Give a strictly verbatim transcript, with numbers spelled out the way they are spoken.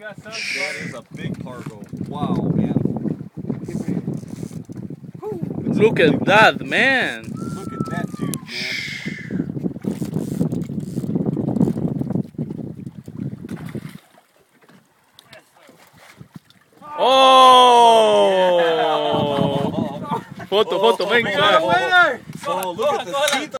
That is a big cargo. Wow, man. Look at that, man. Look at that dude, man. Oh! Foto, foto, venga. Oh, look at the teeth.